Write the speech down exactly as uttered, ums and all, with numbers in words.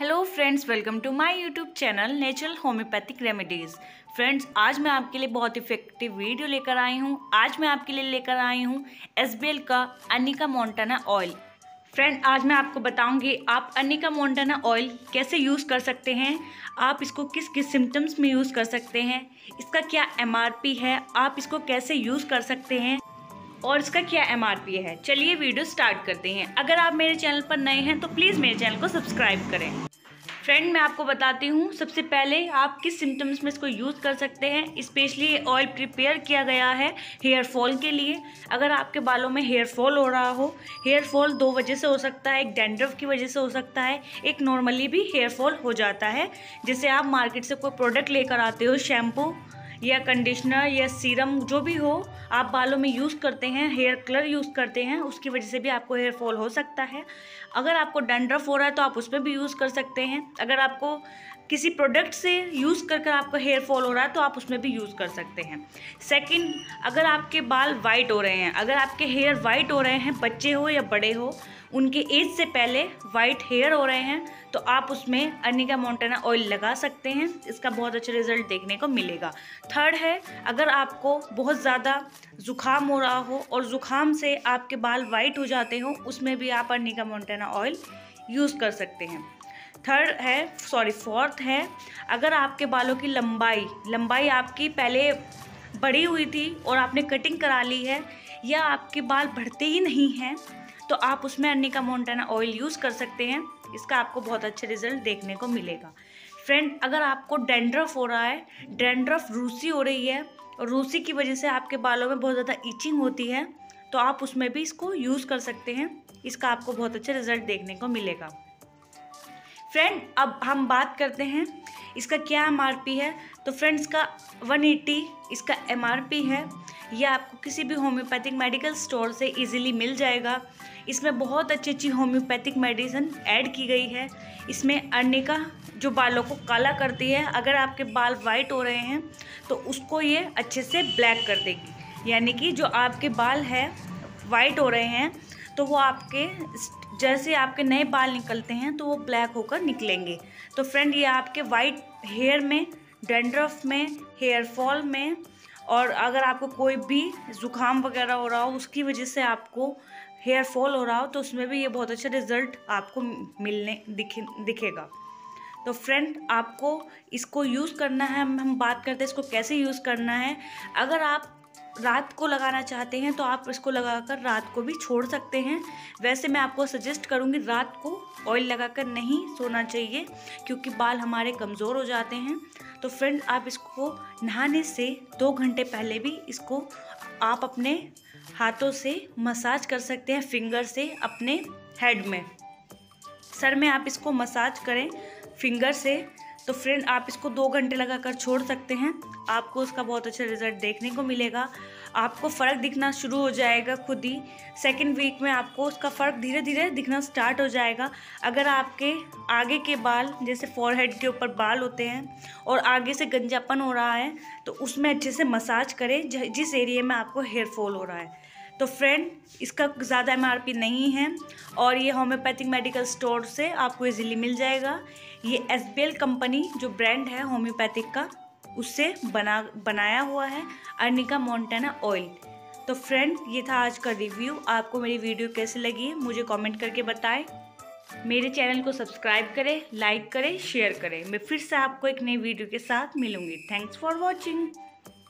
Hello friends, welcome to my YouTube channel natural homeopathic remedies. Friends, आज मैं आपके लिए बहुत इफेक्टिव वीडियो लेकर आई हूँ। आज मैं आपके लिए लेकर आई हूँ एस बी एल का अनिका मोंटाना ऑयल। फ्रेंड, आज मैं आपको बताऊंगी आप अनिका मोंटाना ऑयल कैसे यूज़ कर सकते हैं, आप इसको किस किस सिम्टम्स में यूज़ कर सकते हैं, इसका क्या एम आर पी है, आप इसको कैसे यूज़ कर सकते हैं और इसका क्या एम आर पी है। चलिए वीडियो स्टार्ट करते हैं। अगर आप मेरे चैनल पर नए हैं तो प्लीज़ मेरे चैनल को सब्सक्राइब करें। फ्रेंड, मैं आपको बताती हूँ सबसे पहले आप किस सिम्टम्स में इसको यूज़ कर सकते हैं। स्पेशली ऑयल प्रिपेयर किया गया है हेयर फॉल के लिए। अगर आपके बालों में हेयर फॉल हो रहा हो, हेयर फॉल दो वजह से हो सकता है, एक डैंड्रफ की वजह से हो सकता है, एक नॉर्मली भी हेयर फॉल हो जाता है। जैसे आप मार्केट से कोई प्रोडक्ट लेकर आते हो, शैम्पू या कंडीशनर या सीरम जो भी हो, आप बालों में यूज़ करते हैं, हेयर कलर यूज़ करते हैं, उसकी वजह से भी आपको हेयर फॉल हो सकता है। अगर आपको डैंड्रफ हो रहा है तो आप उस पर भी यूज़ कर सकते हैं। अगर आपको किसी प्रोडक्ट से यूज़ कर कर आपको हेयर फॉल हो रहा है तो आप उसमें भी यूज़ कर सकते हैं। सेकंड, अगर आपके बाल वाइट हो रहे हैं, अगर आपके हेयर वाइट हो रहे हैं, बच्चे हो या बड़े हो, उनके एज से पहले वाइट हेयर हो रहे हैं, तो आप उसमें अनिका मोंटाना ऑयल लगा सकते हैं। इसका बहुत अच्छा रिजल्ट देखने को मिलेगा। थर्ड है, अगर आपको बहुत ज़्यादा ज़ुकाम हो रहा हो और ज़ुकाम से आपके बाल वाइट हो जाते हो, उसमें भी आप अनिका मोंटाना ऑयल यूज़ कर सकते हैं। थर्ड है सॉरी फोर्थ है, अगर आपके बालों की लंबाई लंबाई आपकी पहले बढ़ी हुई थी और आपने कटिंग करा ली है, या आपके बाल बढ़ते ही नहीं हैं, तो आप उसमें अनिका मोंटाना ऑयल यूज़ कर सकते हैं। इसका आपको बहुत अच्छे रिजल्ट देखने को मिलेगा। फ्रेंड, अगर आपको डैंड्रफ हो रहा है, डैंड्रफ रूसी हो रही है और रूसी की वजह से आपके बालों में बहुत ज़्यादा ईचिंग होती है, तो आप उसमें भी इसको यूज़ कर सकते हैं। इसका आपको बहुत अच्छा रिजल्ट देखने को मिलेगा। फ्रेंड, अब हम बात करते हैं इसका क्या एम आर पी है। तो फ्रेंड्स, का वन एटी इसका एम आर पी है। यह आपको किसी भी होम्योपैथिक मेडिकल स्टोर से इजीली मिल जाएगा। इसमें बहुत अच्छी अच्छी होम्योपैथिक मेडिसिन ऐड की गई है। इसमें अनिका जो बालों को काला करती है, अगर आपके बाल वाइट हो रहे हैं तो उसको ये अच्छे से ब्लैक कर देगी। यानी कि जो आपके बाल है वाइट हो रहे हैं तो वो आपके जैसे आपके नए बाल निकलते हैं तो वो ब्लैक होकर निकलेंगे। तो फ्रेंड, ये आपके वाइट हेयर में, डैंड्रफ में, हेयर फॉल में, और अगर आपको कोई भी ज़ुकाम वगैरह हो रहा हो, उसकी वजह से आपको हेयर फॉल हो रहा हो, तो उसमें भी ये बहुत अच्छा रिज़ल्ट आपको मिलने दिखे दिखेगा। तो फ्रेंड, आपको इसको यूज़ करना है। हम हम बात करते हैं इसको कैसे यूज़ करना है। अगर आप रात को लगाना चाहते हैं तो आप इसको लगाकर रात को भी छोड़ सकते हैं। वैसे मैं आपको सजेस्ट करूंगी रात को ऑयल लगाकर नहीं सोना चाहिए, क्योंकि बाल हमारे कमज़ोर हो जाते हैं। तो फ्रेंड, आप इसको नहाने से दो घंटे पहले भी इसको आप अपने हाथों से मसाज कर सकते हैं, फिंगर से अपने हेड में, सर में आप इसको मसाज करें फिंगर से। तो फ्रेंड, आप इसको दो घंटे लगाकर छोड़ सकते हैं। आपको उसका बहुत अच्छा रिजल्ट देखने को मिलेगा। आपको फ़र्क दिखना शुरू हो जाएगा खुद ही। सेकेंड वीक में आपको उसका फ़र्क धीरे धीरे दिखना स्टार्ट हो जाएगा। अगर आपके आगे के बाल, जैसे फॉरहेड के ऊपर बाल होते हैं और आगे से गंजापन हो रहा है, तो उसमें अच्छे से मसाज करें जिस एरिया में आपको हेयर फॉल हो रहा है। तो फ्रेंड, इसका ज़्यादा एम आर पी नहीं है और ये होम्योपैथिक मेडिकल स्टोर से आपको इजीली मिल जाएगा। ये एस बी एल कंपनी जो ब्रांड है होम्योपैथिक का, उससे बना बनाया हुआ है अनिका मोंटाना ऑयल। तो फ्रेंड, ये था आज का रिव्यू। आपको मेरी वीडियो कैसी लगी है मुझे कमेंट करके बताएं। मेरे चैनल को सब्सक्राइब करें, लाइक करें, शेयर करें। मैं फिर से आपको एक नई वीडियो के साथ मिलूँगी। Thanks for watching.